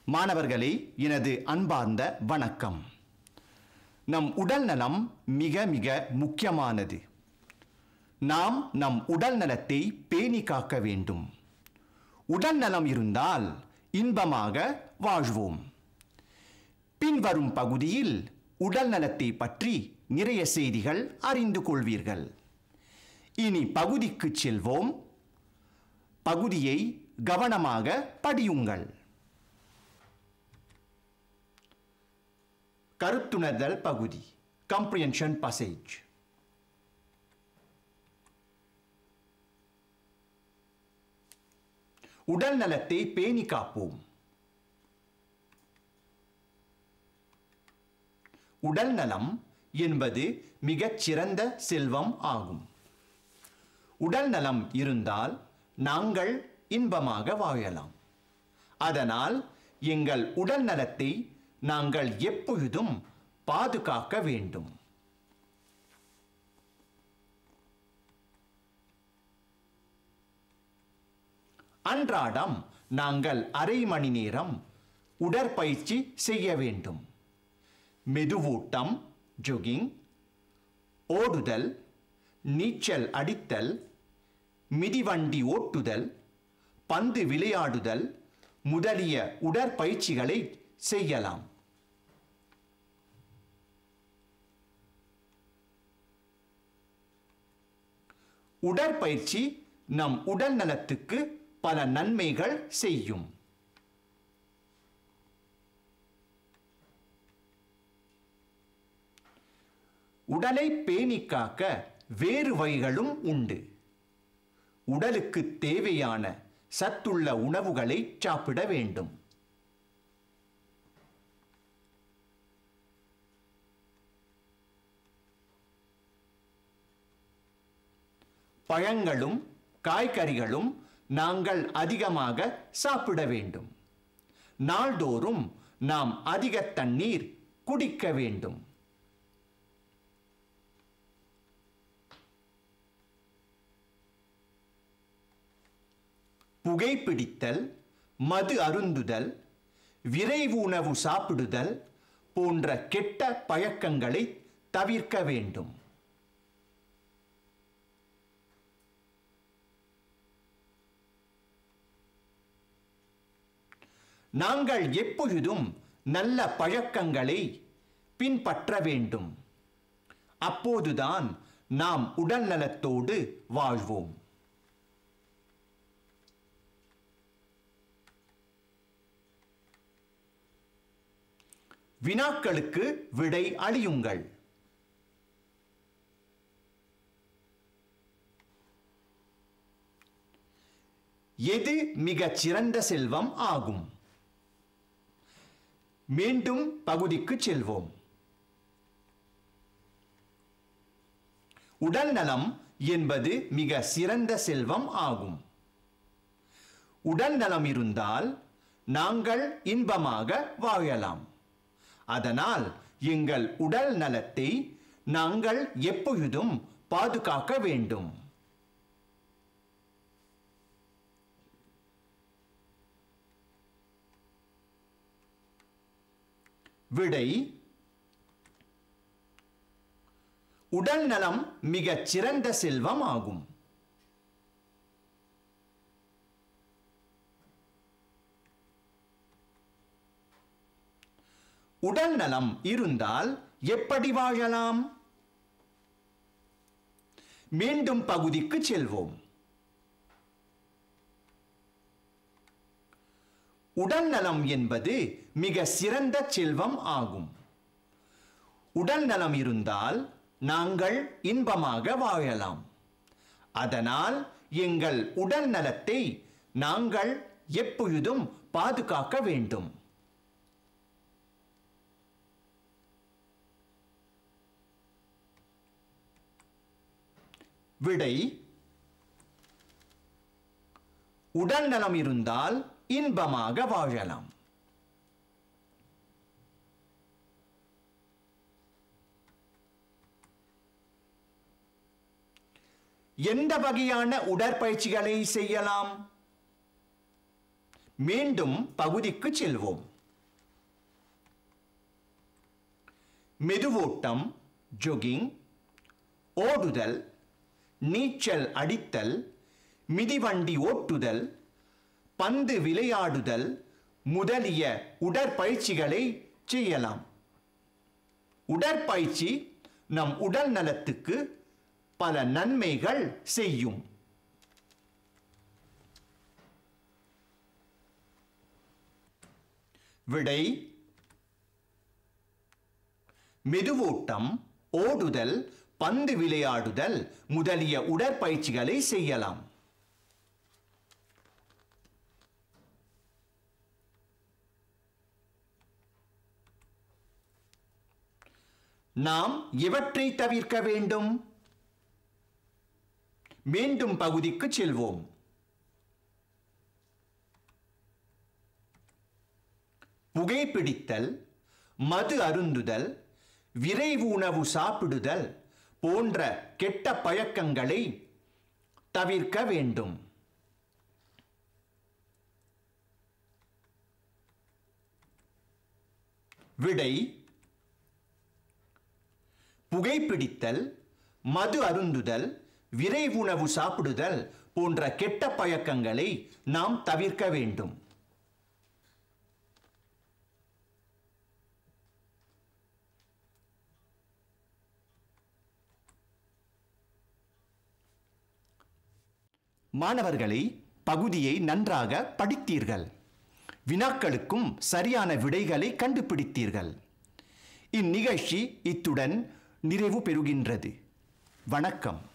மாணவர்களே, எனது அன்பார்ந்த வணக்கம். நம் உடல் நலம் மிக மிக முக்கியமானது. நாம் நம் உடல் நலத்தை பேணி காக்க வேண்டும். உடல் நலம் இருந்தால் இன்பமாக வாழ்வோம். பின்வரும் பகுதியில் உடல் நலத்தை பற்றி நிறைய செய்திகள் அறிந்து கொள்வீர்கள். இனி பகுதிக்கு செல்வோம். பகுதியை கவனமாக படியுங்கள். கருத்துணர்தல் பகுதி, comprehension passage. உடல் நலத்தை பேணி காப்போம். உடல் நலம் என்பது மிகச் சிறந்த செல்வம் ஆகும். உடல் நலம் இருந்தால் நாங்கள் இன்பமாக வாழலாம். அதனால் எங்கள் உடல் நலத்தை நாங்கள் எப்பொழுதும் பாதுகாக்க வேண்டும். அன்றாடம் நாங்கள் அரை மணி நேரம் உடற்பயிற்சி செய்ய வேண்டும். மெதுவூட்டம், ஜொகிங், ஓடுதல், நீச்சல் அடித்தல், மிதிவண்டி ஓட்டுதல், பந்து விளையாடுதல் முதலிய உடற்பயிற்சிகளை செய்யலாம். உடற்பயிற்சி நம் உடல் நலத்துக்கு பல நன்மைகள் செய்யும். உடலை பேணி காக்க வேறு வழிகளும் உண்டு. உடலுக்கு தேவையான சத்துள்ள உணவுகளை சாப்பிட வேண்டும். பழங்களும் காய்கறிகளும் நாங்கள் அதிகமாக சாப்பிட வேண்டும். நாள்தோறும் நாம் அதிக தண்ணீர் குடிக்க வேண்டும். புகைப்பிடித்தல், மது அருந்துதல், விரைவு உணவு சாப்பிடுதல் போன்ற கெட்ட பழக்கங்களை தவிர்க்க வேண்டும். நாங்கள் எப்பொழுதும் நல்ல பழக்கங்களை பின்பற்ற வேண்டும். அப்போதுதான் நாம் உடல் நலத்தோடு வாழ்வோம். வினாக்களுக்கு விடை அளியுங்கள். எது மிகச் சிறந்த செல்வம் ஆகும்? மீண்டும் பகுதிக்கு செல்வோம். உடல் நலம் என்பது மிக சிறந்த செல்வம் ஆகும். உடல் நலம் இருந்தால் நாங்கள் இன்பமாக வாழலாம். அதனால் எங்கள் உடல் நலத்தை நாங்கள் எப்பொழுதும் பாதுகாக்க வேண்டும். விடை: உடல் நலம் மிகச் சிறந்த செல்வம் ஆகும். உடல் நலம் இருந்தால் எப்படி வாழலாம்? மீண்டும் பகுதிக்கு செல்வோம். உடல் நலம் என்பது மிக சிறந்த செல்வம் ஆகும். உடல் நலம் இருந்தால் நாங்கள் இன்பமாக வாழலாம். அதனால் எங்கள் உடல் நலத்தை நாங்கள் எப்பொழுதும் பாதுகாக்க வேண்டும். விடை: உடல் நலம் இருந்தால் இன்பமாக வாழலாம். எந்த வகையான உடற்பயிற்சிகளை செய்யலாம்? மீண்டும் பகுதிக்கு செல்வோம். மெதுவோட்டம் ஜொகிங், ஓடுதல், நீச்சல் அடித்தல், மிதிவண்டி ஓட்டுதல், பந்து விளையாடுதல் முதலிய உடற்பயிற்சிகளை செய்யலாம். உடற்பயிற்சி நம் உடல் நலத்துக்கு பல நன்மைகள் செய்யும். விடை: மெதுவோட்டம், ஓடுதல், பந்து விளையாடுதல் முதலிய உடற்பயிற்சிகளை செய்யலாம். நாம் எவற்றை தவிர்க்க வேண்டும்? மீண்டும் பகுதிக்கு செல்வோம். புகைப்பிடித்தல், மது அருந்துதல், விரைவு உணவு சாப்பிடுதல் போன்ற கெட்ட பழக்கங்களை தவிர்க்க வேண்டும். விடை: புகைப்பிடித்தல், மது அருந்துதல், விரைவு உணவு சாப்பிடுதல் போன்ற கெட்ட பழக்கங்களை நாம் தவிர்க்க வேண்டும். மாணவர்களை, பகுதியை நன்றாக படித்தீர்கள். வினாக்களுக்கும் சரியான விடைகளை கண்டுபிடித்தீர்கள். இந்நிகழ்ச்சி இத்துடன் நிறைவு பெறுகின்றது. வணக்கம்.